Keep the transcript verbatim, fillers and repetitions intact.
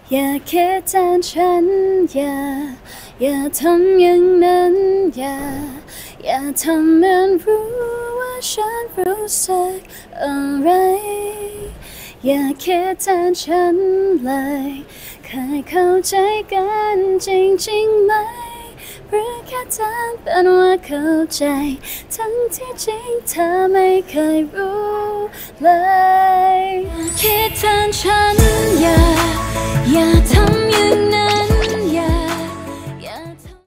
อย่าคิดแทนฉันอย่าอย่าทำอย่างนั้นอย่าอย่าทำเหมือนรู้ว่าฉันรู้สึกอะไรอย่าคิดแทนฉันเลยเคยเข้าใจกันจริงๆไหมหรือแค่ทำเป็นว่าเข้าใจทั้งที่จริงเธอไม่เคยรู้เลยคิดแทนฉันอย่าอย่าทำ